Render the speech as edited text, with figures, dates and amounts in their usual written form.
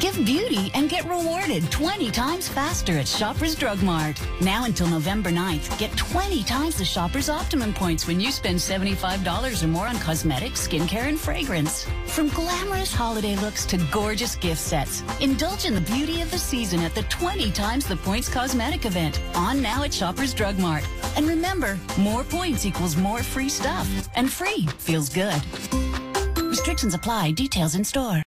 Give beauty and get rewarded 20 times faster at Shoppers Drug Mart. Now until November 9th, get 20 times the Shoppers Optimum Points when you spend $75 or more on cosmetics, skincare, and fragrance. From glamorous holiday looks to gorgeous gift sets, indulge in the beauty of the season at the 20 times the Points cosmetic event, on now at Shoppers Drug Mart. And remember, more points equals more free stuff, and free feels good. Restrictions apply. Details in store.